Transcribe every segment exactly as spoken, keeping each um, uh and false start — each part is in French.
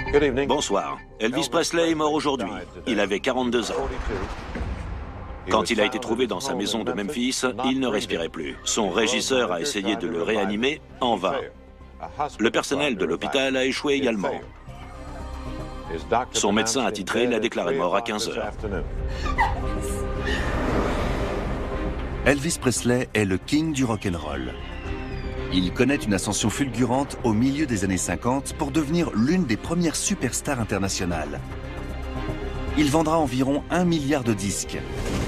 Bonsoir. Elvis Presley est mort aujourd'hui. Il avait quarante-deux ans. Quand il a été trouvé dans sa maison de Memphis, il ne respirait plus. Son régisseur a essayé de le réanimer, en vain. Le personnel de l'hôpital a échoué également. Son médecin attitré l'a déclaré mort à quinze heures. Elvis Presley est le king du rock'n'roll. Il connaît une ascension fulgurante au milieu des années cinquante pour devenir l'une des premières superstars internationales. Il vendra environ un milliard de disques.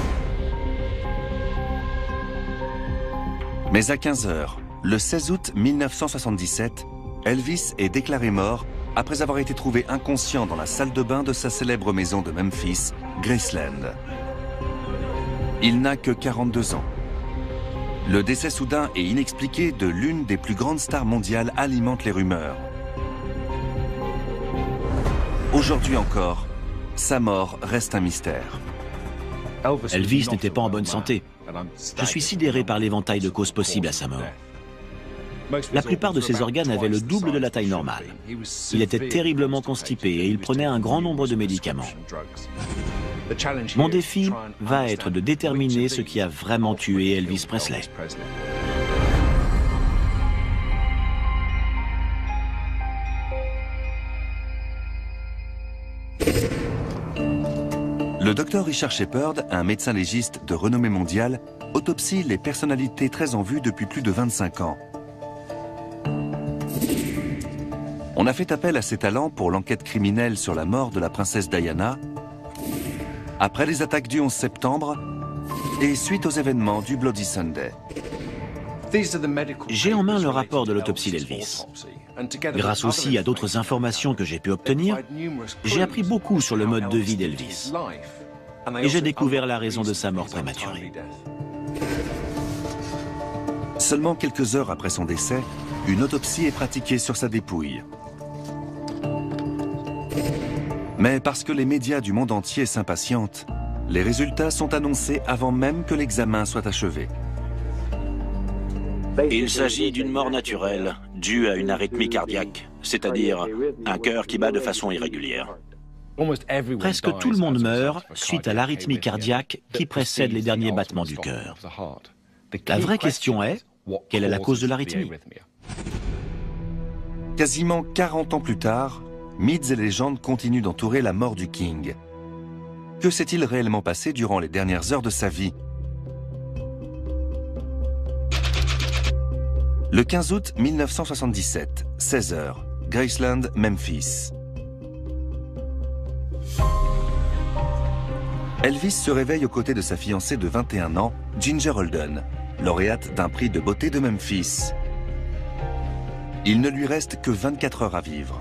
Mais à quinze heures, le seize août mille neuf cent soixante-dix-sept, Elvis est déclaré mort après avoir été trouvé inconscient dans la salle de bain de sa célèbre maison de Memphis, Graceland. Il n'a que quarante-deux ans. Le décès soudain et inexpliqué de l'une des plus grandes stars mondiales alimente les rumeurs. Aujourd'hui encore, sa mort reste un mystère. Elvis n'était pas en bonne santé. Je suis sidéré par l'éventail de causes possibles à sa mort. La plupart de ses organes avaient le double de la taille normale. Il était terriblement constipé et il prenait un grand nombre de médicaments. Mon défi va être de déterminer ce qui a vraiment tué Elvis Presley. Le docteur Richard Shepard, un médecin légiste de renommée mondiale, autopsie les personnalités très en vue depuis plus de vingt-cinq ans. On a fait appel à ses talents pour l'enquête criminelle sur la mort de la princesse Diana, après les attaques du onze septembre et suite aux événements du Bloody Sunday. J'ai en main le rapport de l'autopsie d'Elvis. Grâce aussi à d'autres informations que j'ai pu obtenir, j'ai appris beaucoup sur le mode de vie d'Elvis. Et j'ai découvert la raison de sa mort prématurée. Seulement quelques heures après son décès, une autopsie est pratiquée sur sa dépouille. Mais parce que les médias du monde entier s'impatientent, les résultats sont annoncés avant même que l'examen soit achevé. Il s'agit d'une mort naturelle, due à une arythmie cardiaque, c'est-à-dire un cœur qui bat de façon irrégulière. Presque tout le monde meurt suite à l'arythmie cardiaque qui précède les derniers battements du cœur. La vraie question est, quelle est la cause de l'arythmie? Quasiment quarante ans plus tard, mythes et légendes continuent d'entourer la mort du King. Que s'est-il réellement passé durant les dernières heures de sa vie? Le quinze août mille neuf cent soixante-dix-sept, seize heures, Graceland, Memphis. Elvis se réveille aux côtés de sa fiancée de vingt et un ans, Ginger Holden, lauréate d'un prix de beauté de Memphis. Il ne lui reste que vingt-quatre heures à vivre.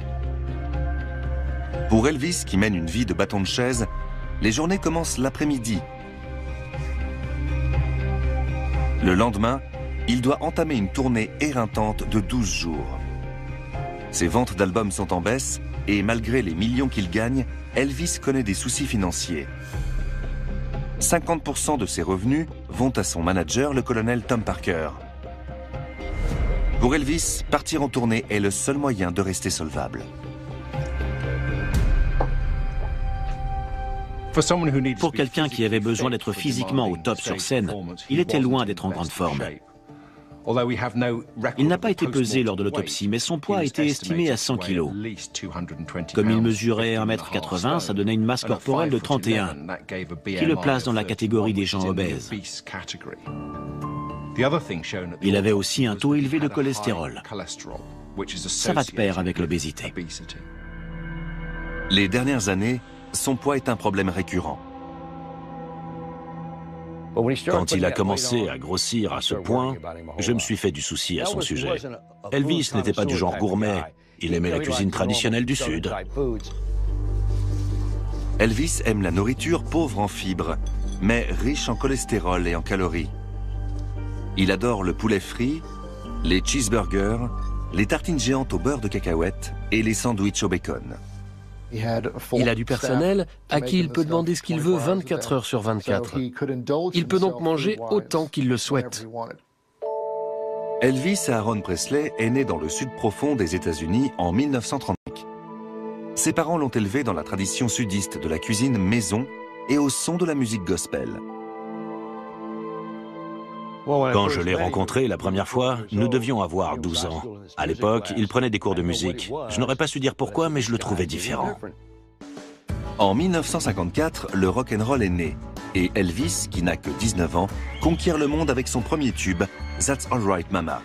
Pour Elvis, qui mène une vie de bâton de chaise, les journées commencent l'après-midi. Le lendemain, il doit entamer une tournée éreintante de douze jours. Ses ventes d'albums sont en baisse et malgré les millions qu'il gagne, Elvis connaît des soucis financiers. cinquante pour cent de ses revenus vont à son manager, le colonel Tom Parker. Pour Elvis, partir en tournée est le seul moyen de rester solvable. Pour quelqu'un qui avait besoin d'être physiquement au top sur scène, il était loin d'être en grande forme. Il n'a pas été pesé lors de l'autopsie, mais son poids a été estimé à cent kilos. Comme il mesurait un mètre quatre-vingts, ça donnait une masse corporelle de trente et un, qui le place dans la catégorie des gens obèses. Il avait aussi un taux élevé de cholestérol. Ça va de pair avec l'obésité. Les dernières années, son poids est un problème récurrent. Quand il a commencé à grossir à ce point, je me suis fait du souci à son sujet. Elvis n'était pas du genre gourmet, il aimait la cuisine traditionnelle du Sud. Elvis aime la nourriture pauvre en fibres, mais riche en cholestérol et en calories. Il adore le poulet frit, les cheeseburgers, les tartines géantes au beurre de cacahuète et les sandwichs au bacon. Il a du personnel à qui il peut demander ce qu'il veut vingt-quatre heures sur vingt-quatre. Il peut donc manger autant qu'il le souhaite. Elvis Aaron Presley est né dans le sud profond des États-Unis en mille neuf cent trente-cinq. Ses parents l'ont élevé dans la tradition sudiste de la cuisine maison et au son de la musique gospel. Quand je l'ai rencontré la première fois, nous devions avoir douze ans. À l'époque, il prenait des cours de musique. Je n'aurais pas su dire pourquoi, mais je le trouvais différent. En mille neuf cent cinquante-quatre, le rock'n'roll est né. Et Elvis, qui n'a que dix-neuf ans, conquiert le monde avec son premier tube, That's Alright Mama.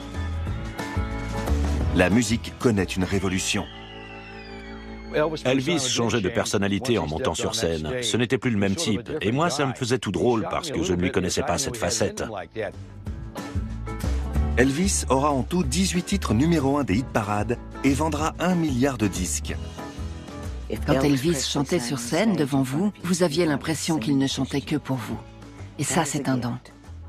La musique connaît une révolution. Elvis changeait de personnalité en montant sur scène. Ce n'était plus le même type. Et moi, ça me faisait tout drôle parce que je ne lui connaissais pas cette facette. Elvis aura en tout dix-huit titres numéro un des hit-parades et vendra un milliard de disques. Quand Elvis chantait sur scène devant vous, vous aviez l'impression qu'il ne chantait que pour vous. Et ça, c'est un don.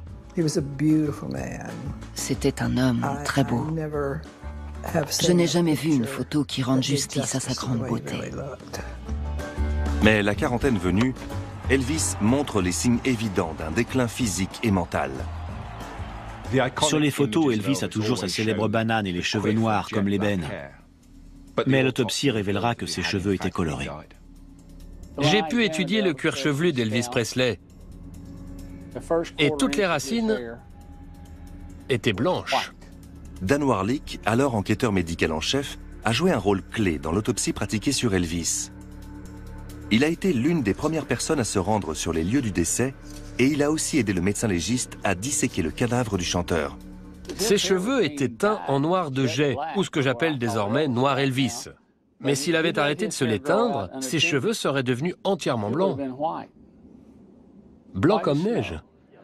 C'était un homme très beau. Je n'ai jamais vu une photo qui rende justice à sa grande beauté. Mais la quarantaine venue, Elvis montre les signes évidents d'un déclin physique et mental. Sur les photos, Elvis a toujours sa célèbre banane et les cheveux noirs comme l'ébène. Mais l'autopsie révélera que ses cheveux étaient colorés. J'ai pu étudier le cuir chevelu d'Elvis Presley. Et toutes les racines étaient blanches. Dan Warlick, alors enquêteur médical en chef, a joué un rôle clé dans l'autopsie pratiquée sur Elvis. Il a été l'une des premières personnes à se rendre sur les lieux du décès et il a aussi aidé le médecin légiste à disséquer le cadavre du chanteur. Ses cheveux étaient teints en noir de jais, ou ce que j'appelle désormais noir Elvis. Mais s'il avait arrêté de se les teindre, ses cheveux seraient devenus entièrement blancs. Blancs comme neige.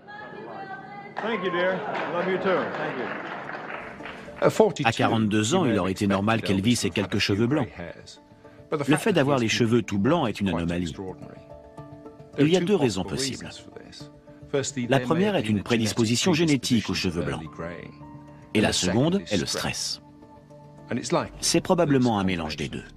À quarante-deux ans, il aurait été normal qu'Elvis ait quelques cheveux blancs. Le fait d'avoir les cheveux tout blancs est une anomalie. Il y a deux raisons possibles. La première est une prédisposition génétique aux cheveux blancs. Et la seconde est le stress. C'est probablement un mélange des deux.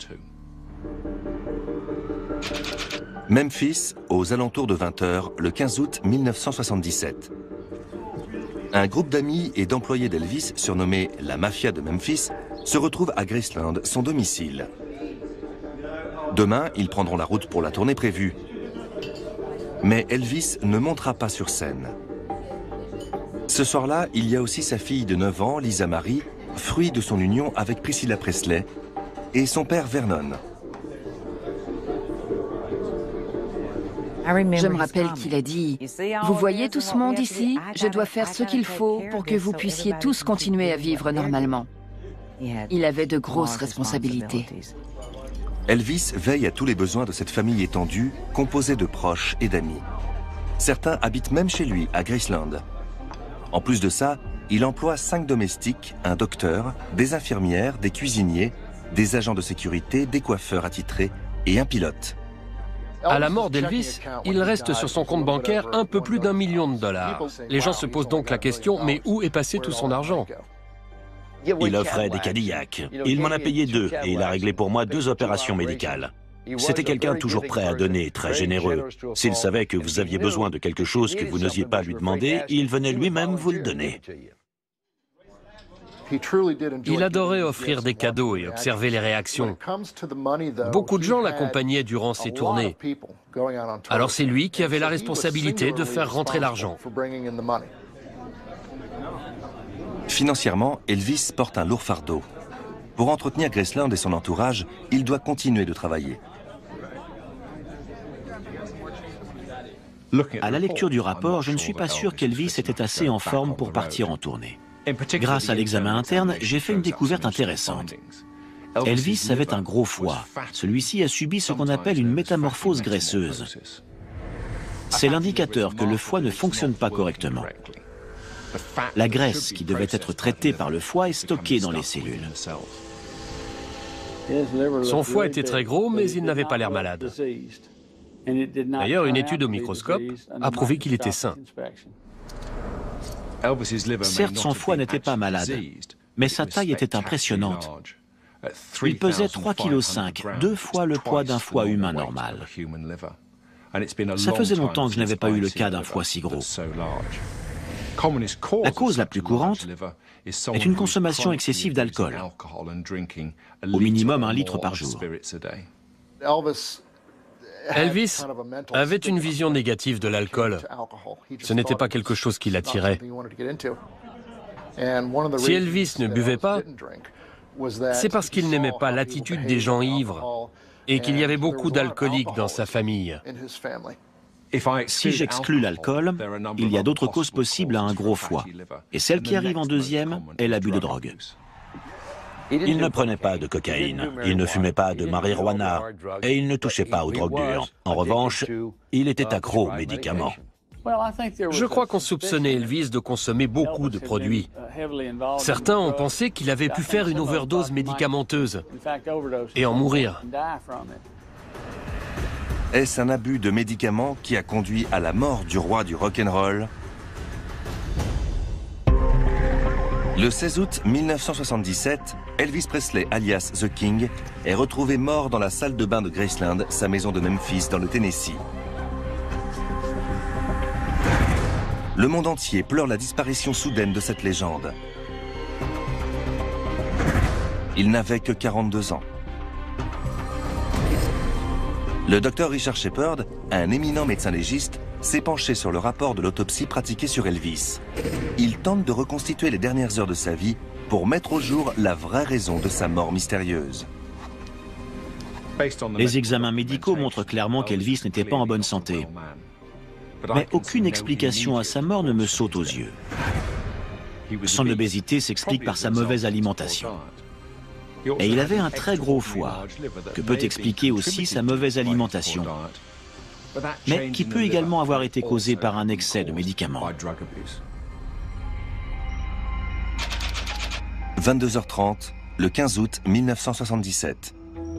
Memphis, aux alentours de vingt heures, le quinze août mille neuf cent soixante-dix-sept. Un groupe d'amis et d'employés d'Elvis, surnommé la Mafia de Memphis, se retrouve à Graceland, son domicile. Demain, ils prendront la route pour la tournée prévue. Mais Elvis ne montera pas sur scène. Ce soir-là, il y a aussi sa fille de neuf ans, Lisa Marie, fruit de son union avec Priscilla Presley, et son père Vernon. Je me rappelle qu'il a dit « Vous voyez tout ce monde ici? Je dois faire ce qu'il faut pour que vous puissiez tous continuer à vivre normalement. » Il avait de grosses responsabilités. Elvis veille à tous les besoins de cette famille étendue, composée de proches et d'amis. Certains habitent même chez lui, à Graceland. En plus de ça, il emploie cinq domestiques, un docteur, des infirmières, des cuisiniers, des agents de sécurité, des coiffeurs attitrés et un pilote. À la mort d'Elvis, il reste sur son compte bancaire un peu plus d'un million de dollars. Les gens se posent donc la question, mais où est passé tout son argent? Il offrait des Cadillacs. Il m'en a payé deux et il a réglé pour moi deux opérations médicales. C'était quelqu'un toujours prêt à donner, très généreux. S'il savait que vous aviez besoin de quelque chose que vous n'osiez pas lui demander, il venait lui-même vous le donner. Il adorait offrir des cadeaux et observer les réactions. Beaucoup de gens l'accompagnaient durant ses tournées. Alors c'est lui qui avait la responsabilité de faire rentrer l'argent. Financièrement, Elvis porte un lourd fardeau. Pour entretenir Graceland et son entourage, il doit continuer de travailler. À la lecture du rapport, je ne suis pas sûr qu'Elvis était assez en forme pour partir en tournée. Grâce à l'examen interne, j'ai fait une découverte intéressante. Elvis avait un gros foie. Celui-ci a subi ce qu'on appelle une métamorphose graisseuse. C'est l'indicateur que le foie ne fonctionne pas correctement. La graisse qui devait être traitée par le foie est stockée dans les cellules. Son foie était très gros, mais il n'avait pas l'air malade. D'ailleurs, une étude au microscope a prouvé qu'il était sain. Certes, son foie n'était pas malade, mais sa taille était impressionnante. Il pesait trois virgule cinq kilos, deux fois le poids d'un foie humain normal. Ça faisait longtemps que je n'avais pas eu le cas d'un foie si gros. La cause la plus courante est une consommation excessive d'alcool, au minimum un litre par jour. Elvis avait une vision négative de l'alcool. Ce n'était pas quelque chose qui l'attirait. Si Elvis ne buvait pas, c'est parce qu'il n'aimait pas l'attitude des gens ivres et qu'il y avait beaucoup d'alcooliques dans sa famille. Si j'exclus l'alcool, il y a d'autres causes possibles à un gros foie. Et celle qui arrive en deuxième est l'abus de drogue. Il ne prenait pas de cocaïne, il ne fumait pas de marijuana et il ne touchait pas aux drogues dures. En revanche, il était accro aux médicaments. Je crois qu'on soupçonnait Elvis de consommer beaucoup de produits. Certains ont pensé qu'il avait pu faire une overdose médicamenteuse et en mourir. Est-ce un abus de médicaments qui a conduit à la mort du roi du rock'n'roll? Le seize août mille neuf cent soixante-dix-sept, Elvis Presley, alias The King, est retrouvé mort dans la salle de bain de Graceland, sa maison de Memphis, dans le Tennessee. Le monde entier pleure la disparition soudaine de cette légende. Il n'avait que quarante-deux ans. Le docteur Richard Shepard, un éminent médecin légiste, s'est penché sur le rapport de l'autopsie pratiquée sur Elvis. Il tente de reconstituer les dernières heures de sa vie pour mettre au jour la vraie raison de sa mort mystérieuse. Les examens médicaux montrent clairement qu'Elvis n'était pas en bonne santé. Mais aucune explication à sa mort ne me saute aux yeux. Son obésité s'explique par sa mauvaise alimentation. Et il avait un très gros foie, que peut expliquer aussi sa mauvaise alimentation, mais qui peut également avoir été causé par un excès de médicaments. vingt-deux heures trente, le quinze août mille neuf cent soixante-dix-sept.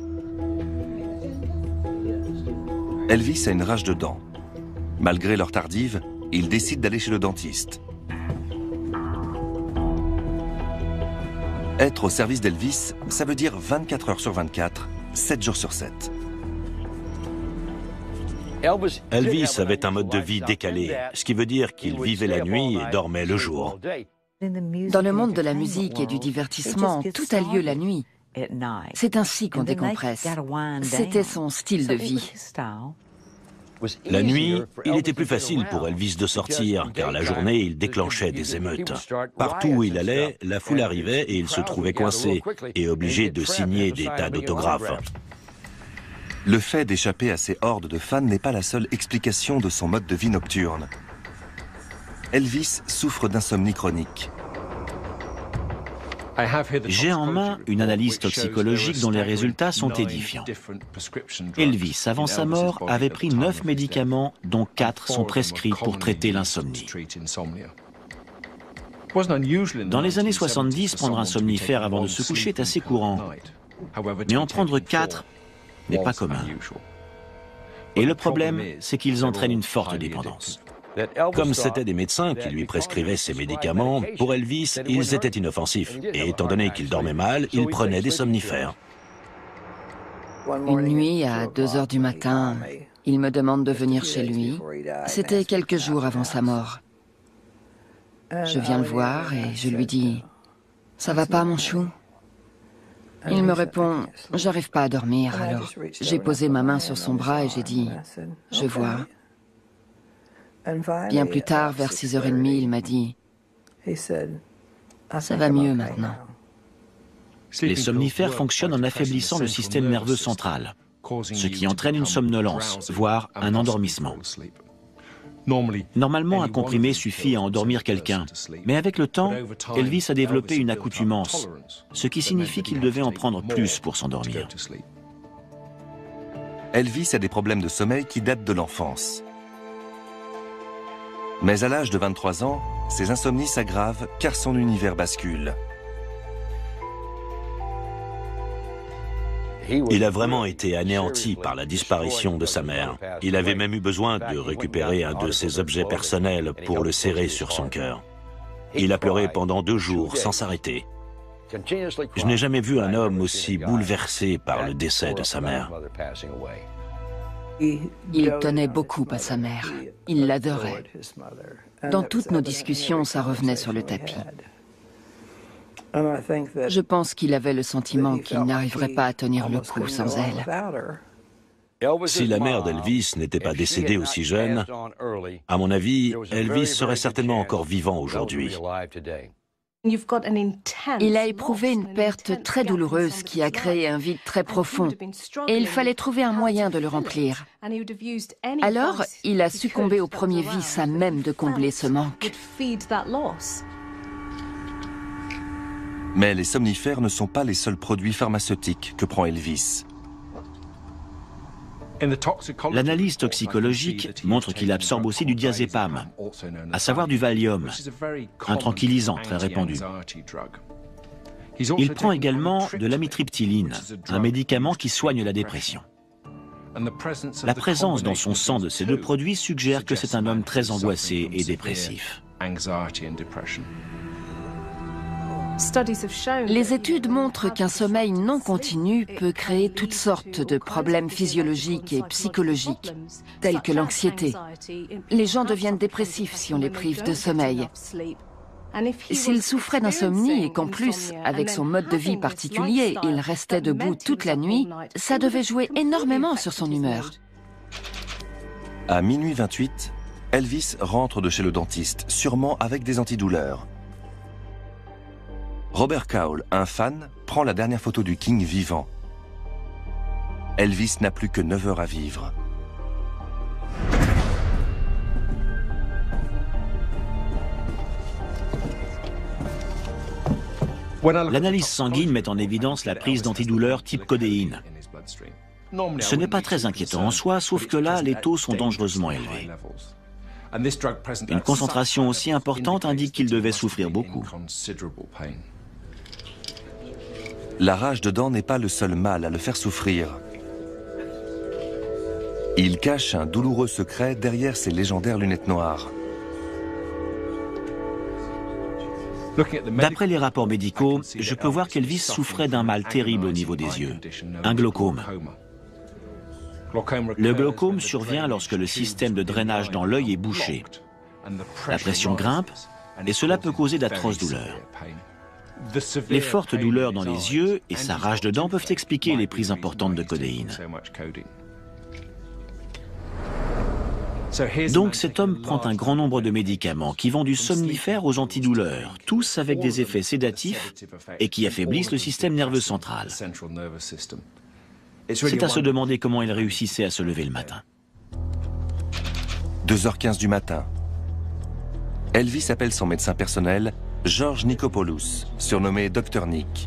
Elvis a une rage de dents. Malgré l'heure tardive, il décide d'aller chez le dentiste. Être au service d'Elvis, ça veut dire vingt-quatre heures sur vingt-quatre, sept jours sur sept. Elvis avait un mode de vie décalé, ce qui veut dire qu'il vivait la nuit et dormait le jour. Dans le monde de la musique et du divertissement, tout a lieu la nuit. C'est ainsi qu'on décompresse. C'était son style de vie. La nuit, il était plus facile pour Elvis de sortir, car la journée, il déclenchait des émeutes. Partout où il allait, la foule arrivait et il se trouvait coincé et obligé de signer des tas d'autographes. Le fait d'échapper à ces hordes de fans n'est pas la seule explication de son mode de vie nocturne. Elvis souffre d'insomnie chronique. J'ai en main une analyse toxicologique dont les résultats sont édifiants. Elvis, avant sa mort, avait pris neuf médicaments, dont quatre sont prescrits pour traiter l'insomnie. Dans les années soixante-dix, prendre un somnifère avant de se coucher est assez courant. Mais en prendre quatre n'est pas commun. Et le problème, c'est qu'ils entraînent une forte dépendance. Comme c'étaient des médecins qui lui prescrivaient ces médicaments, pour Elvis, ils étaient inoffensifs. Et étant donné qu'il dormait mal, il prenait des somnifères. Une nuit, à deux heures du matin, il me demande de venir chez lui. C'était quelques jours avant sa mort. Je viens le voir et je lui dis « Ça va pas, mon chou ?» Il me répond « J'arrive pas à dormir. » Alors j'ai posé ma main sur son bras et j'ai dit « Je vois. » Bien plus tard, vers six heures trente, il m'a dit « Ça va mieux maintenant. » Les somnifères fonctionnent en affaiblissant le système nerveux central, ce qui entraîne une somnolence, voire un endormissement. Normalement, un comprimé suffit à endormir quelqu'un, mais avec le temps, Elvis a développé une accoutumance, ce qui signifie qu'il devait en prendre plus pour s'endormir. Elvis a des problèmes de sommeil qui datent de l'enfance. Mais à l'âge de vingt-trois ans, ses insomnies s'aggravent car son univers bascule. Il a vraiment été anéanti par la disparition de sa mère. Il avait même eu besoin de récupérer un de ses objets personnels pour le serrer sur son cœur. Il a pleuré pendant deux jours sans s'arrêter. Je n'ai jamais vu un homme aussi bouleversé par le décès de sa mère. Il tenait beaucoup à sa mère. Il l'adorait. Dans toutes nos discussions, ça revenait sur le tapis. Je pense qu'il avait le sentiment qu'il n'arriverait pas à tenir le coup sans elle. Si la mère d'Elvis n'était pas décédée aussi jeune, à mon avis, Elvis serait certainement encore vivant aujourd'hui. Il a éprouvé une perte très douloureuse qui a créé un vide très profond, et il fallait trouver un moyen de le remplir. Alors, il a succombé au premier vice à même de combler ce manque. Mais les somnifères ne sont pas les seuls produits pharmaceutiques que prend Elvis. L'analyse toxicologique montre qu'il absorbe aussi du diazépam, à savoir du Valium, un tranquillisant très répandu. Il prend également de l'amitriptyline, un médicament qui soigne la dépression. La présence dans son sang de ces deux produits suggère que c'est un homme très angoissé et dépressif. Les études montrent qu'un sommeil non continu peut créer toutes sortes de problèmes physiologiques et psychologiques, tels que l'anxiété. Les gens deviennent dépressifs si on les prive de sommeil. S'il souffrait d'insomnie et qu'en plus, avec son mode de vie particulier, il restait debout toute la nuit, ça devait jouer énormément sur son humeur. À minuit vingt-huit, Elvis rentre de chez le dentiste, sûrement avec des antidouleurs. Robert Cowell, un fan, prend la dernière photo du King vivant. Elvis n'a plus que neuf heures à vivre. L'analyse sanguine met en évidence la prise d'antidouleurs type codéine. Ce n'est pas très inquiétant en soi, sauf que là, les taux sont dangereusement élevés. Une concentration aussi importante indique qu'il devait souffrir beaucoup. La rage de dents n'est pas le seul mal à le faire souffrir. Il cache un douloureux secret derrière ses légendaires lunettes noires. D'après les rapports médicaux, je peux voir qu'Elvis souffrait d'un mal terrible au niveau des yeux, un glaucome. Le glaucome survient lorsque le système de drainage dans l'œil est bouché. La pression grimpe et cela peut causer d'atroces douleurs. Les fortes douleurs dans les yeux et sa rage de dents peuvent expliquer les prises importantes de codéine. Donc cet homme prend un grand nombre de médicaments qui vont du somnifère aux antidouleurs, tous avec des effets sédatifs et qui affaiblissent le système nerveux central. C'est à se demander comment il réussissait à se lever le matin. deux heures quinze du matin. Elvis appelle son médecin personnel, George Nikopoulos, surnommé Docteur Nick.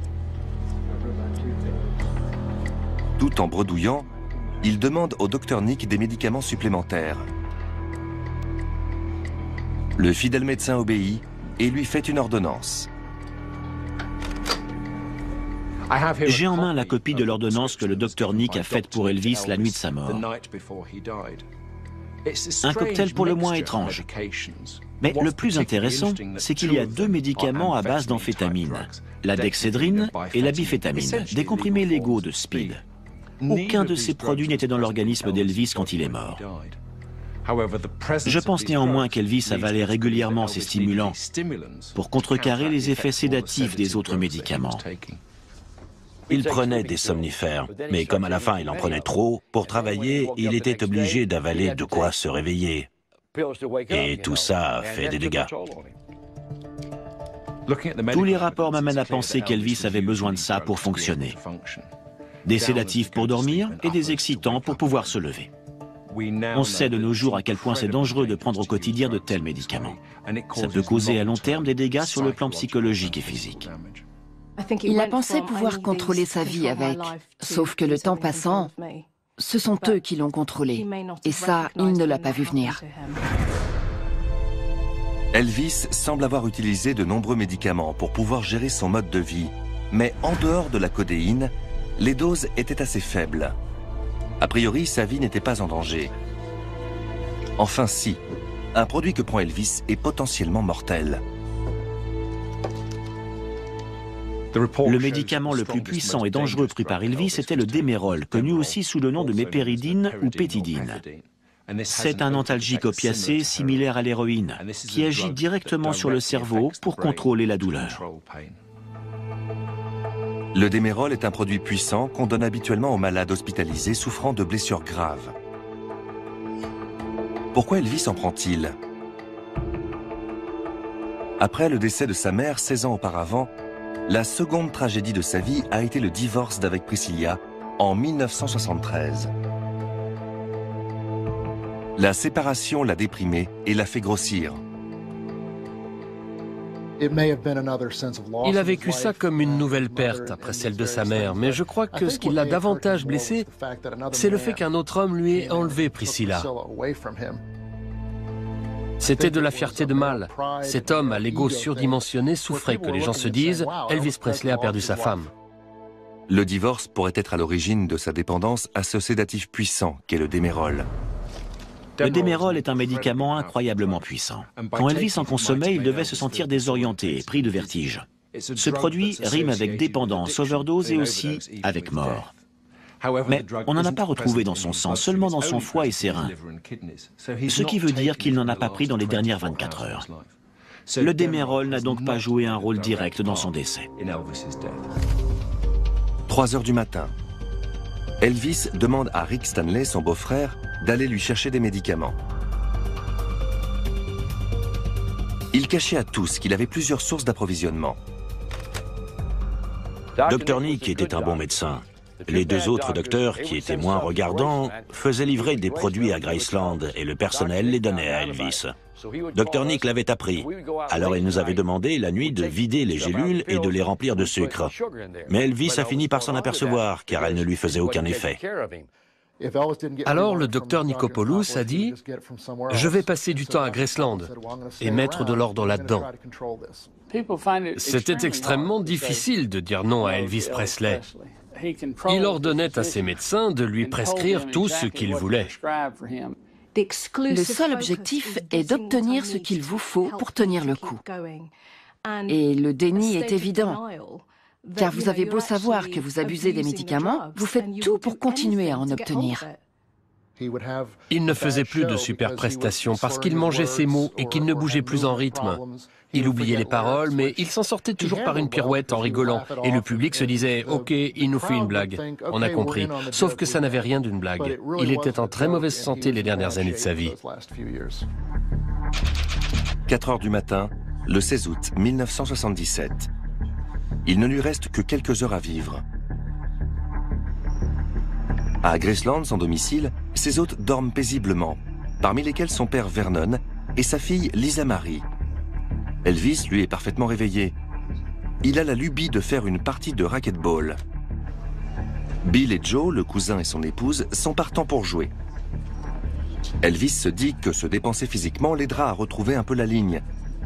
Tout en bredouillant, il demande au Docteur Nick des médicaments supplémentaires. Le fidèle médecin obéit et lui fait une ordonnance. J'ai en main la copie de l'ordonnance que le docteur Nick a faite pour Elvis la nuit de sa mort. Un cocktail pour le moins étrange. Mais le plus intéressant, c'est qu'il y a deux médicaments à base d'amphétamine, la dexédrine et la biphétamine, des comprimés légaux de speed. Aucun de ces produits n'était dans l'organisme d'Elvis quand il est mort. Je pense néanmoins qu'Elvis avalait régulièrement ces stimulants pour contrecarrer les effets sédatifs des autres médicaments. Il prenait des somnifères, mais comme à la fin il en prenait trop, pour travailler, il était obligé d'avaler de quoi se réveiller. Et tout ça fait des dégâts. Tous les rapports m'amènent à penser qu'Elvis avait besoin de ça pour fonctionner. Des sédatifs pour dormir et des excitants pour pouvoir se lever. On sait de nos jours à quel point c'est dangereux de prendre au quotidien de tels médicaments. Ça peut causer à long terme des dégâts sur le plan psychologique et physique. Il a pensé pouvoir contrôler sa vie avec, sauf que le temps passant, ce sont eux qui l'ont contrôlé. Et ça, il ne l'a pas vu venir. Elvis semble avoir utilisé de nombreux médicaments pour pouvoir gérer son mode de vie. Mais en dehors de la codéine, les doses étaient assez faibles. A priori, sa vie n'était pas en danger. Enfin si, un produit que prend Elvis est potentiellement mortel. Le médicament le plus puissant et dangereux pris par Elvis était le Démérol, connu aussi sous le nom de mépéridine ou pétidine. C'est un antalgique opiacé similaire à l'héroïne, qui agit directement sur le cerveau pour contrôler la douleur. Le Demerol est un produit puissant qu'on donne habituellement aux malades hospitalisés souffrant de blessures graves. Pourquoi Elvis en prend-il? Après le décès de sa mère seize ans auparavant, la seconde tragédie de sa vie a été le divorce d'avec Priscilla en mille neuf cent soixante-treize. La séparation l'a déprimé et l'a fait grossir. Il a vécu ça comme une nouvelle perte après celle de sa mère, mais je crois que ce qui l'a davantage blessé, c'est le fait qu'un autre homme lui ait enlevé Priscilla. C'était de la fierté de mal. Cet homme à l'ego surdimensionné souffrait que les gens se disent « Elvis Presley a perdu sa femme ». Le divorce pourrait être à l'origine de sa dépendance à ce sédatif puissant qu'est le Demerol. Le Demerol est un médicament incroyablement puissant. Quand Elvis en consommait, il devait se sentir désorienté et pris de vertige. Ce produit rime avec dépendance, overdose et aussi avec mort. Mais on n'en a pas retrouvé dans son sang, seulement dans son foie et ses reins. Ce qui veut dire qu'il n'en a pas pris dans les dernières vingt-quatre heures. Le Demerol n'a donc pas joué un rôle direct dans son décès. trois heures du matin. Elvis demande à Rick Stanley, son beau-frère, d'aller lui chercher des médicaments. Il cachait à tous qu'il avait plusieurs sources d'approvisionnement. docteur Nick était un bon médecin. Les deux autres docteurs, qui étaient moins regardants, faisaient livrer des produits à Graceland et le personnel les donnait à Elvis. docteur Nick l'avait appris. Alors il nous avait demandé la nuit de vider les gélules et de les remplir de sucre. Mais Elvis a fini par s'en apercevoir, car elles ne lui faisaient aucun effet. Alors le docteur Nikopoulos a dit « Je vais passer du temps à Graceland et mettre de l'ordre là-dedans ». C'était extrêmement difficile de dire non à Elvis Presley. Il ordonnait à ses médecins de lui prescrire tout ce qu'il voulait. Le seul objectif est d'obtenir ce qu'il vous faut pour tenir le coup. Et le déni est évident. Car vous avez beau savoir que vous abusez des médicaments, vous faites tout pour continuer à en obtenir. Il ne faisait plus de superprestations parce qu'il mangeait ses mots et qu'il ne bougeait plus en rythme. Il oubliait les paroles, mais il s'en sortait toujours par une pirouette en rigolant. Et le public se disait « Ok, il nous fait une blague. On a compris. » Sauf que ça n'avait rien d'une blague. Il était en très mauvaise santé les dernières années de sa vie. quatre heures du matin, le seize août mille neuf cent soixante-dix-sept. Il ne lui reste que quelques heures à vivre. À Graceland, son domicile, ses hôtes dorment paisiblement, parmi lesquels son père Vernon et sa fille Lisa Marie. Elvis, lui, est parfaitement réveillé. Il a la lubie de faire une partie de racquetball. Bill et Joe, le cousin et son épouse, sont partants pour jouer. Elvis se dit que se dépenser physiquement l'aidera à retrouver un peu la ligne.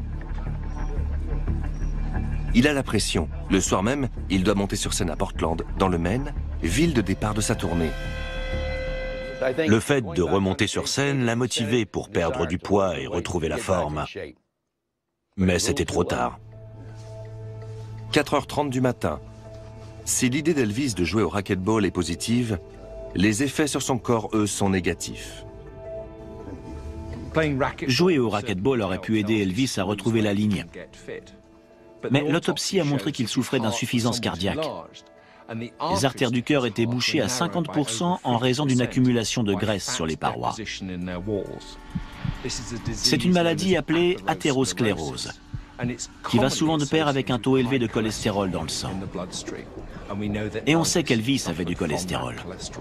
Il a la pression. Le soir même, il doit monter sur scène à Portland, dans le Maine, ville de départ de sa tournée. Le fait de remonter sur scène l'a motivé pour perdre du poids et retrouver la forme. Mais c'était trop tard. quatre heures trente du matin. Si l'idée d'Elvis de jouer au racquetball est positive, les effets sur son corps, eux, sont négatifs. Jouer au racquetball aurait pu aider Elvis à retrouver la ligne. Mais l'autopsie a montré qu'il souffrait d'insuffisance cardiaque. Les artères du cœur étaient bouchées à cinquante pour cent en raison d'une accumulation de graisse sur les parois. C'est une maladie appelée athérosclérose, qui va souvent de pair avec un taux élevé de cholestérol dans le sang. Et on sait qu'Elvis avait du cholestérol.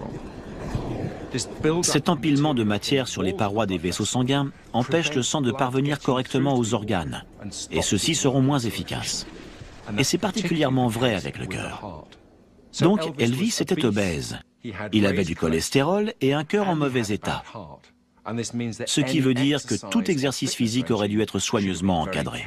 Cet empilement de matière sur les parois des vaisseaux sanguins empêche le sang de parvenir correctement aux organes, et ceux-ci seront moins efficaces. Et c'est particulièrement vrai avec le cœur. Donc Elvis était obèse. Il avait du cholestérol et un cœur en mauvais état. Ce qui veut dire que tout exercice physique aurait dû être soigneusement encadré.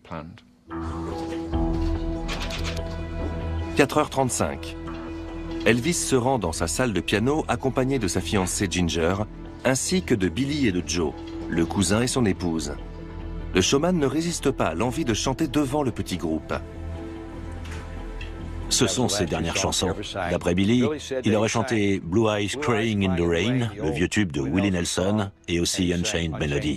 quatre heures trente-cinq. Elvis se rend dans sa salle de piano accompagné de sa fiancée Ginger, ainsi que de Billy et de Joe, le cousin et son épouse. Le showman ne résiste pas à l'envie de chanter devant le petit groupe. Ce sont ses dernières chansons. D'après Billy, il aurait chanté Blue Eyes Crying in the Rain, le vieux tube de Willie Nelson, et aussi Unchained Melody.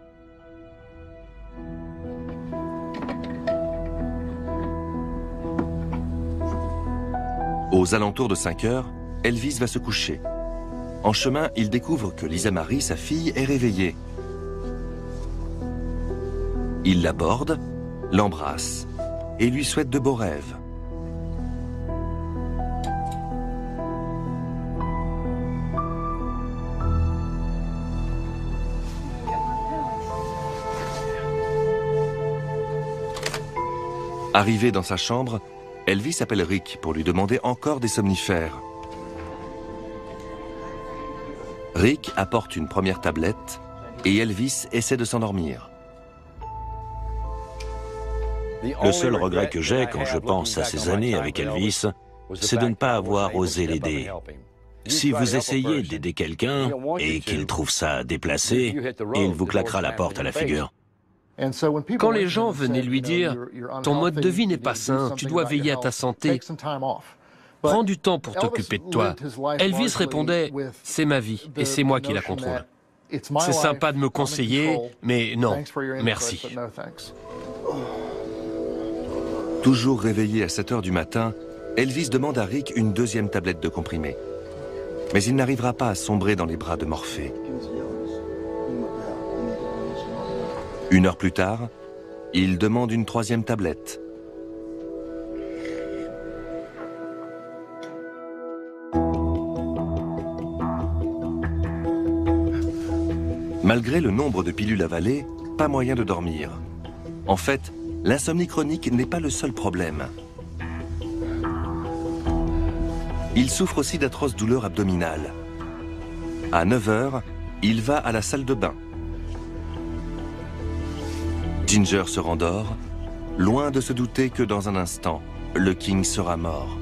Aux alentours de cinq heures, Elvis va se coucher. En chemin, il découvre que Lisa Marie, sa fille, est réveillée. Il l'aborde, l'embrasse et lui souhaite de beaux rêves. Arrivé dans sa chambre, Elvis appelle Rick pour lui demander encore des somnifères. Rick apporte une première tablette et Elvis essaie de s'endormir. Le seul regret que j'ai quand je pense à ces années avec Elvis, c'est de ne pas avoir osé l'aider. Si vous essayez d'aider quelqu'un et qu'il trouve ça déplacé, il vous claquera la porte à la figure. Quand les gens venaient lui dire « Ton mode de vie n'est pas sain, tu dois veiller à ta santé, prends du temps pour t'occuper de toi », Elvis répondait « C'est ma vie et c'est moi qui la contrôle. C'est sympa de me conseiller, mais non, merci. » Toujours réveillé à sept heures du matin, Elvis demande à Rick une deuxième tablette de comprimés. Mais il n'arrivera pas à sombrer dans les bras de Morphée. Une heure plus tard, il demande une troisième tablette. Malgré le nombre de pilules avalées, pas moyen de dormir. En fait, l'insomnie chronique n'est pas le seul problème. Il souffre aussi d'atroces douleurs abdominales. À neuf heures, il va à la salle de bain. Ginger se rendort, loin de se douter que dans un instant, le King sera mort.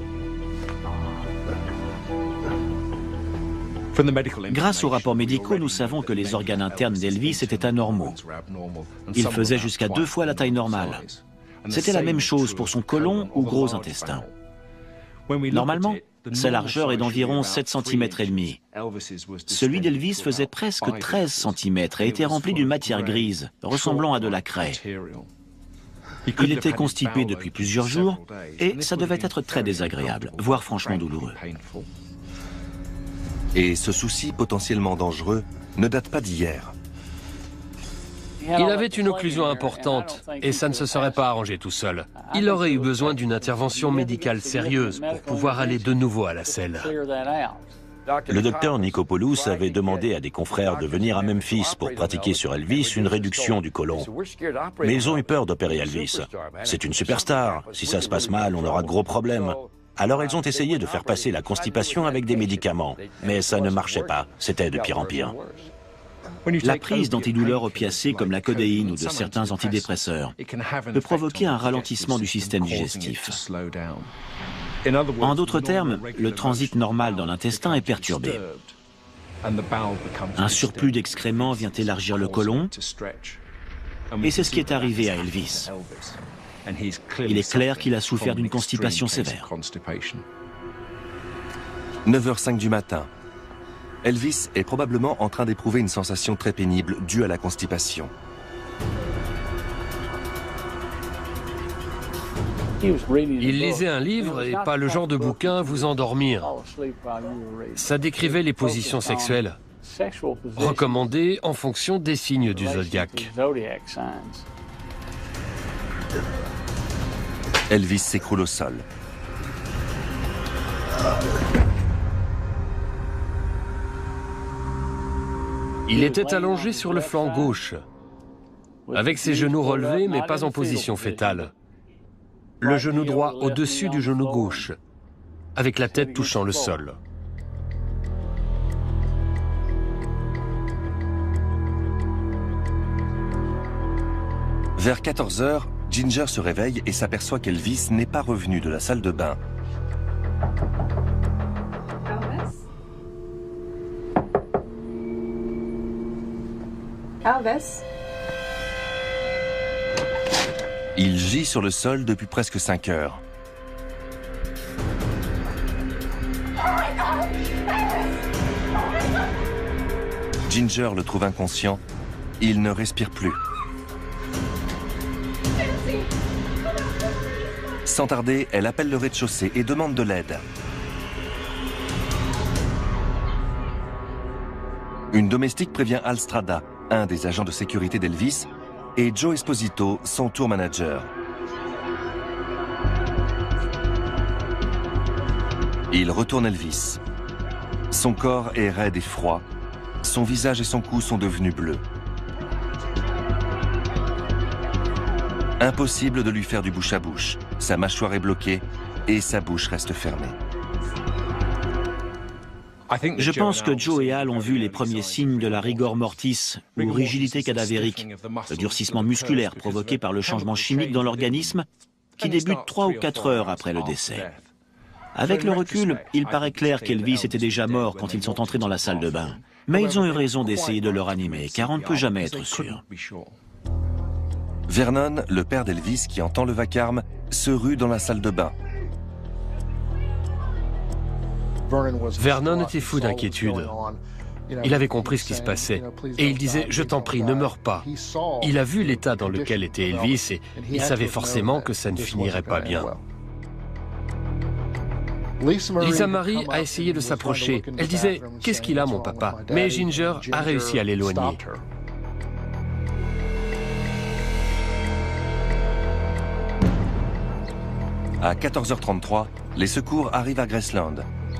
Grâce aux rapports médicaux, nous savons que les organes internes d'Elvis étaient anormaux. Il faisait jusqu'à deux fois la taille normale. C'était la même chose pour son côlon ou gros intestin. Normalement, sa largeur est d'environ sept centimètres et demi. Celui d'Elvis faisait presque treize centimètres et était rempli d'une matière grise, ressemblant à de la craie. Il était constipé depuis plusieurs jours et ça devait être très désagréable, voire franchement douloureux. Et ce souci potentiellement dangereux ne date pas d'hier. Il avait une occlusion importante et ça ne se serait pas arrangé tout seul. Il aurait eu besoin d'une intervention médicale sérieuse pour pouvoir aller de nouveau à la selle. Le docteur Nikopoulos avait demandé à des confrères de venir à Memphis pour pratiquer sur Elvis une réduction du côlon. Mais ils ont eu peur d'opérer Elvis. C'est une superstar. Si ça se passe mal, on aura de gros problèmes. Alors ils ont essayé de faire passer la constipation avec des médicaments. Mais ça ne marchait pas. C'était de pire en pire. La prise d'antidouleurs opiacés comme la codéine ou de certains antidépresseurs peut provoquer un ralentissement du système digestif. En d'autres termes, le transit normal dans l'intestin est perturbé. Un surplus d'excréments vient élargir le côlon, et c'est ce qui est arrivé à Elvis. Il est clair qu'il a souffert d'une constipation sévère. neuf heures cinq du matin. Elvis est probablement en train d'éprouver une sensation très pénible due à la constipation. Il lisait un livre et pas le genre de bouquin vous endormir. Ça décrivait les positions sexuelles, recommandées en fonction des signes du zodiaque. Elvis s'écroule au sol. Il était allongé sur le flanc gauche, avec ses genoux relevés mais pas en position fétale. Le genou droit au-dessus du genou gauche, avec la tête touchant le sol. Vers quatorze heures, Ginger se réveille et s'aperçoit qu'Elvis n'est pas revenu de la salle de bain. Elvis. Il gît sur le sol depuis presque cinq heures. Ginger le trouve inconscient. Il ne respire plus. Sans tarder, elle appelle le rez-de-chaussée et demande de l'aide. Une domestique prévient Al Strada, un des agents de sécurité d'Elvis, et Joe Esposito, son tour manager. Il retourne Elvis. Son corps est raide et froid. Son visage et son cou sont devenus bleus. Impossible de lui faire du bouche à bouche. Sa mâchoire est bloquée et sa bouche reste fermée. Je pense que Joe et Al ont vu les premiers signes de la rigor mortis, ou rigidité cadavérique, le durcissement musculaire provoqué par le changement chimique dans l'organisme, qui débute trois ou quatre heures après le décès. Avec le recul, il paraît clair qu'Elvis était déjà mort quand ils sont entrés dans la salle de bain. Mais ils ont eu raison d'essayer de le ranimer, car on ne peut jamais être sûr. Vernon, le père d'Elvis qui entend le vacarme, se rue dans la salle de bain. Vernon était fou d'inquiétude. Il avait compris ce qui se passait et il disait « Je t'en prie, ne meurs pas ». Il a vu l'état dans lequel était Elvis et il savait forcément que ça ne finirait pas bien. Lisa Marie a essayé de s'approcher. Elle disait « Qu'est-ce qu'il a, mon papa ?» Mais Ginger a réussi à l'éloigner. À quatorze heures trente-trois, les secours arrivent à Graceland.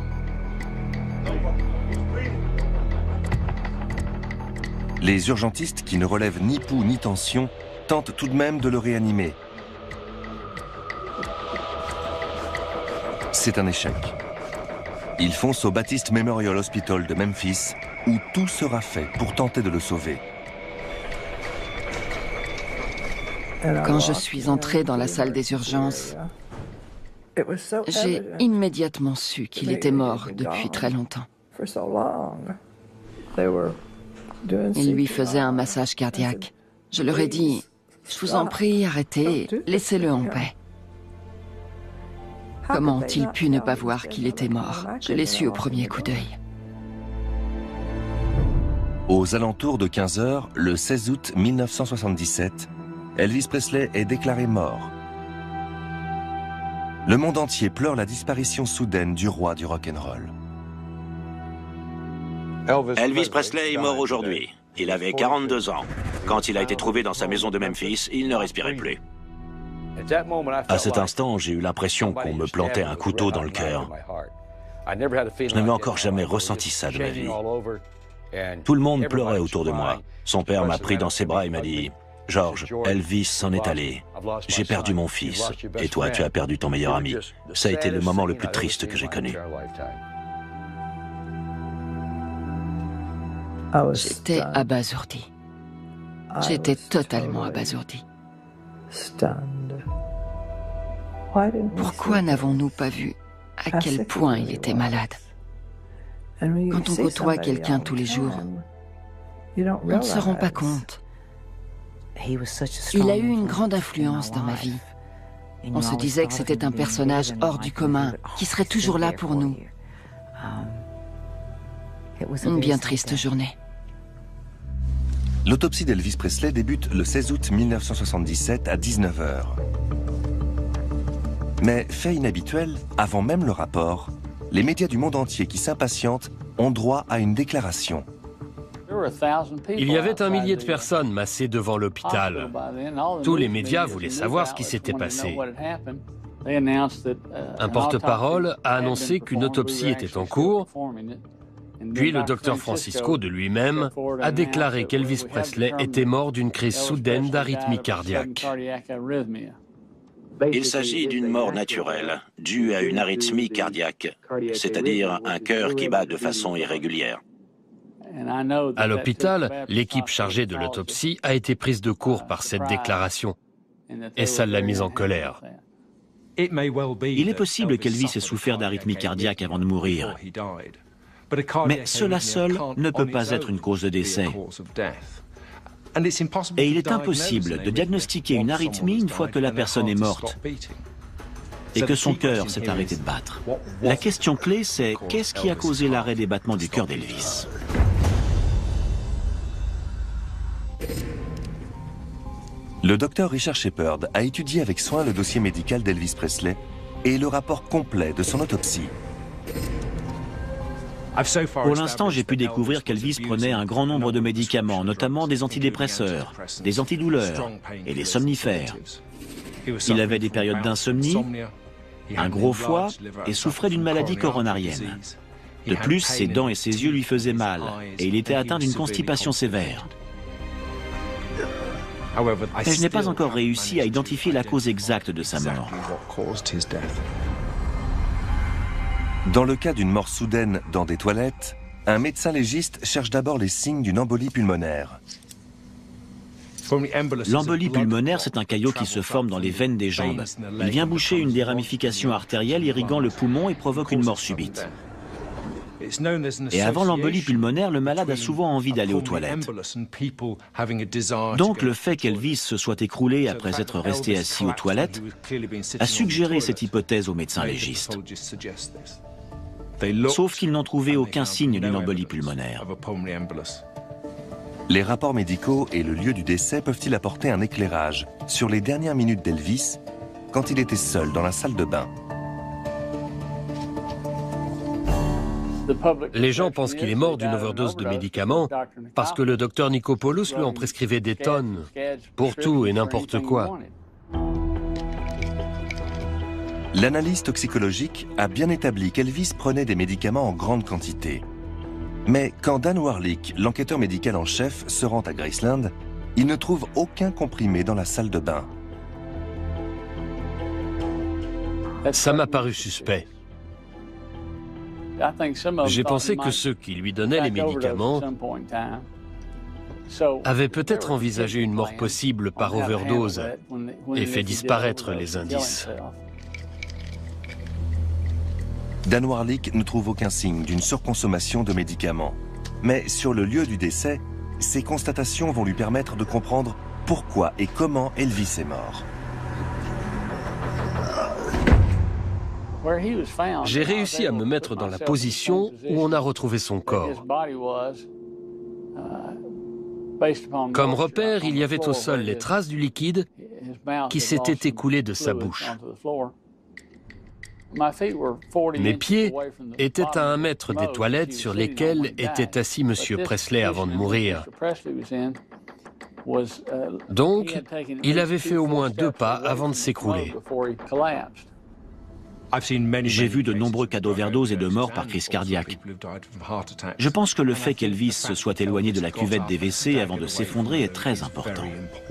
Les urgentistes, qui ne relèvent ni pouls ni tension, tentent tout de même de le réanimer. C'est un échec. Ils foncent au Baptist Memorial Hospital de Memphis, où tout sera fait pour tenter de le sauver. Quand je suis entrée dans la salle des urgences, j'ai immédiatement su qu'il était mort depuis très longtemps. Ils lui faisaient un massage cardiaque. Je leur ai dit, je vous en prie, arrêtez, laissez-le en paix. Comment ont-ils pu ne pas voir qu'il était mort? Je l'ai su au premier coup d'œil. Aux alentours de quinze heures, le seize août mille neuf cent soixante-dix-sept, Elvis Presley est déclaré mort. Le monde entier pleure la disparition soudaine du roi du rock'n'roll. Elvis Presley est mort aujourd'hui. Il avait quarante-deux ans. Quand il a été trouvé dans sa maison de Memphis, il ne respirait plus. À cet instant, j'ai eu l'impression qu'on me plantait un couteau dans le cœur. Je n'avais encore jamais ressenti ça de ma vie. Tout le monde pleurait autour de moi. Son père m'a pris dans ses bras et m'a dit « George, Elvis s'en est allé. J'ai perdu mon fils. Et toi, tu as perdu ton meilleur ami. Ça a été le moment le plus triste que j'ai connu. » J'étais abasourdi. J'étais totalement abasourdi. Pourquoi n'avons-nous pas vu à quel point il était malade? Quand on côtoie quelqu'un tous les jours, on ne se rend pas compte. Il a eu une grande influence dans ma vie. On se disait que c'était un personnage hors du commun, qui serait toujours là pour nous. Une bien triste journée. L'autopsie d'Elvis Presley débute le seize août mille neuf cent soixante-dix-sept à dix-neuf heures. Mais, fait inhabituel, avant même le rapport, les médias du monde entier qui s'impatientent ont droit à une déclaration. Il y avait un millier de personnes massées devant l'hôpital. Tous les médias voulaient savoir ce qui s'était passé. Un porte-parole a annoncé qu'une autopsie était en cours, puis le docteur Francisco de lui-même a déclaré qu'Elvis Presley était mort d'une crise soudaine d'arythmie cardiaque. Il s'agit d'une mort naturelle, due à une arythmie cardiaque, c'est-à-dire un cœur qui bat de façon irrégulière. À l'hôpital, l'équipe chargée de l'autopsie a été prise de court par cette déclaration, et ça l'a mise en colère. Il est possible qu'Elvis ait souffert d'arythmie cardiaque avant de mourir. Mais cela seul ne peut pas être une cause de décès. Et il est impossible de diagnostiquer une arythmie une fois que la personne est morte. et que son cœur s'est arrêté de battre. La question clé, c'est qu'est-ce qui a causé l'arrêt des battements du cœur d'Elvis? Le docteur Richard Shepard a étudié avec soin le dossier médical d'Elvis Presley et le rapport complet de son autopsie. Pour l'instant, j'ai pu découvrir qu'Elvis prenait un grand nombre de médicaments, notamment des antidépresseurs, des antidouleurs et des somnifères. Il avait des périodes d'insomnie, un gros foie et souffrait d'une maladie coronarienne. De plus, ses dents et ses yeux lui faisaient mal et il était atteint d'une constipation sévère. Mais je n'ai pas encore réussi à identifier la cause exacte de sa mort. Dans le cas d'une mort soudaine dans des toilettes, un médecin légiste cherche d'abord les signes d'une embolie pulmonaire. L'embolie pulmonaire, c'est un caillot qui se forme dans les veines des jambes. Il vient boucher une des ramifications artérielles irriguant le poumon et provoque une mort subite. Et avant l'embolie pulmonaire, le malade a souvent envie d'aller aux toilettes. Donc le fait qu'Elvis se soit écroulé après être resté assis aux toilettes a suggéré cette hypothèse aux médecins légistes. Sauf qu'ils n'ont trouvé aucun signe d'une embolie pulmonaire. Les rapports médicaux et le lieu du décès peuvent-ils apporter un éclairage sur les dernières minutes d'Elvis quand il était seul dans la salle de bain? Les gens pensent qu'il est mort d'une overdose de médicaments parce que le docteur Nikopoulos lui en prescrivait des tonnes pour tout et n'importe quoi. L'analyse toxicologique a bien établi qu'Elvis prenait des médicaments en grande quantité. Mais quand Dan Warlick, l'enquêteur médical en chef, se rend à Graceland, il ne trouve aucun comprimé dans la salle de bain. Ça m'a paru suspect. J'ai pensé que ceux qui lui donnaient les médicaments avaient peut-être envisagé une mort possible par overdose et fait disparaître les indices. Dan Warlick ne trouve aucun signe d'une surconsommation de médicaments. Mais sur le lieu du décès, ces constatations vont lui permettre de comprendre pourquoi et comment Elvis est mort. J'ai réussi à me mettre dans la position où on a retrouvé son corps. Comme repère, il y avait au sol les traces du liquide qui s'était écoulé de sa bouche. Mes pieds étaient à un mètre des toilettes sur lesquelles était assis M. Presley avant de mourir. Donc, il avait fait au moins deux pas avant de s'écrouler. J'ai vu de nombreux cas d'overdose et de mort par crise cardiaque. Je pense que le fait qu'Elvis se soit éloigné de la cuvette des W C avant de s'effondrer est très important.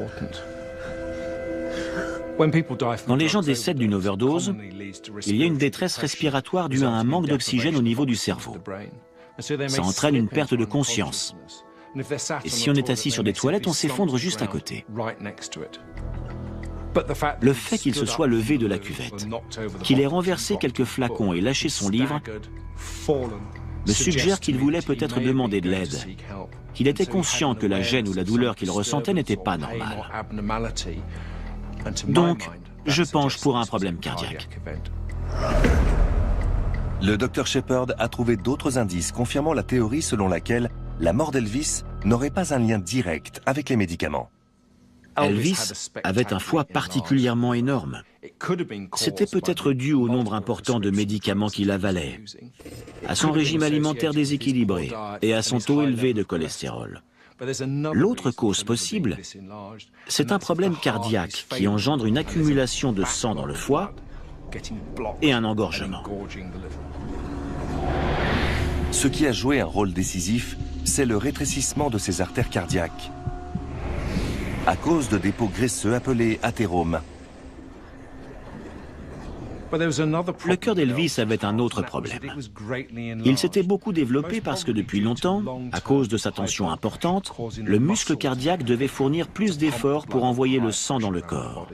Quand les gens décèdent d'une overdose, il y a une détresse respiratoire due à un manque d'oxygène au niveau du cerveau. Ça entraîne une perte de conscience. Et si on est assis sur des toilettes, on s'effondre juste à côté. Le fait qu'il se soit levé de la cuvette, qu'il ait renversé quelques flacons et lâché son livre, me suggère qu'il voulait peut-être demander de l'aide, qu'il était conscient que la gêne ou la douleur qu'il ressentait n'était pas normale. Donc, je penche pour un problème cardiaque. Le docteur Shepard a trouvé d'autres indices confirmant la théorie selon laquelle la mort d'Elvis n'aurait pas un lien direct avec les médicaments. Elvis avait un foie particulièrement énorme. C'était peut-être dû au nombre important de médicaments qu'il avalait, à son régime alimentaire déséquilibré et à son taux élevé de cholestérol. L'autre cause possible, c'est un problème cardiaque qui engendre une accumulation de sang dans le foie et un engorgement. Ce qui a joué un rôle décisif, c'est le rétrécissement de ses artères cardiaques, à cause de dépôts graisseux appelés athéromes. Le cœur d'Elvis avait un autre problème. Il s'était beaucoup développé parce que depuis longtemps, à cause de sa tension importante, le muscle cardiaque devait fournir plus d'efforts pour envoyer le sang dans le corps.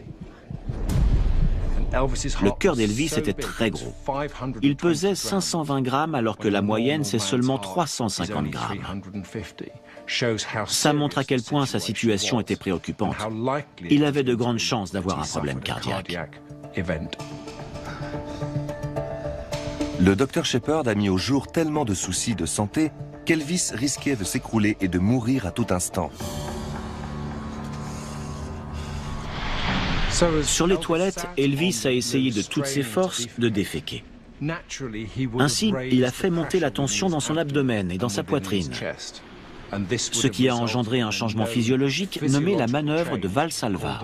Le cœur d'Elvis était très gros. Il pesait cinq cent vingt grammes alors que la moyenne c'est seulement trois cent cinquante grammes. Ça montre à quel point sa situation était préoccupante. Il avait de grandes chances d'avoir un problème cardiaque. Le docteur Shepard a mis au jour tellement de soucis de santé qu'Elvis risquait de s'écrouler et de mourir à tout instant. Sur les toilettes, Elvis a essayé de toutes ses forces de déféquer. Ainsi, il a fait monter la tension dans son abdomen et dans sa poitrine, ce qui a engendré un changement physiologique nommé la manœuvre de Valsalva.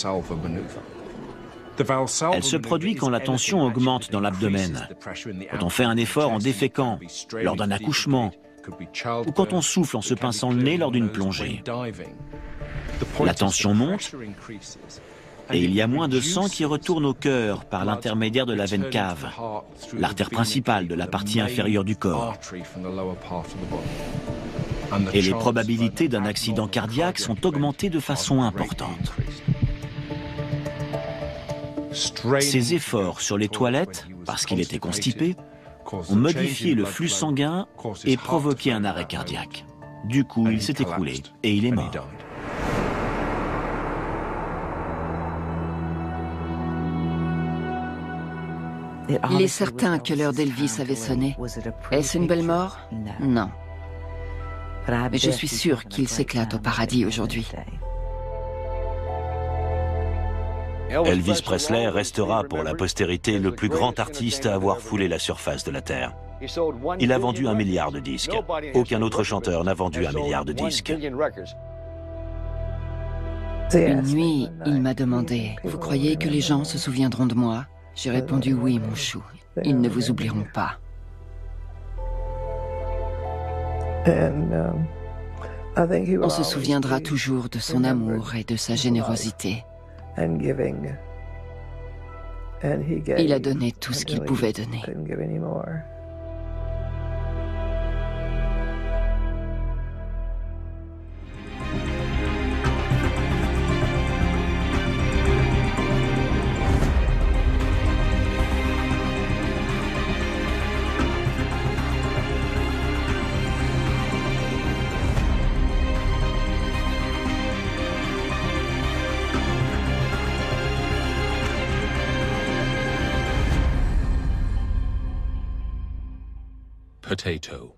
Elle se produit quand la tension augmente dans l'abdomen, quand on fait un effort en déféquant, lors d'un accouchement, ou quand on souffle en se pinçant le nez lors d'une plongée. La tension monte et il y a moins de sang qui retourne au cœur par l'intermédiaire de la veine cave, l'artère principale de la partie inférieure du corps. Et les probabilités d'un accident cardiaque sont augmentées de façon importante. Ces efforts sur les toilettes, parce qu'il était constipé, ont modifié le flux sanguin et provoqué un arrêt cardiaque. Du coup, il s'est écroulé et il est mort. Il est certain que l'heure d'Elvis avait sonné. Est-ce une belle mort? Non. Mais je suis sûre qu'il s'éclate au paradis aujourd'hui. Elvis Presley restera pour la postérité le plus grand artiste à avoir foulé la surface de la Terre. Il a vendu un milliard de disques. Aucun autre chanteur n'a vendu un milliard de disques. Une nuit, il m'a demandé « Vous croyez que les gens se souviendront de moi ?» J'ai répondu « Oui, mon chou, ils ne vous oublieront pas. » On se souviendra toujours de son amour et de sa générosité. Il a donné tout ce qu'il pouvait donner. Potato.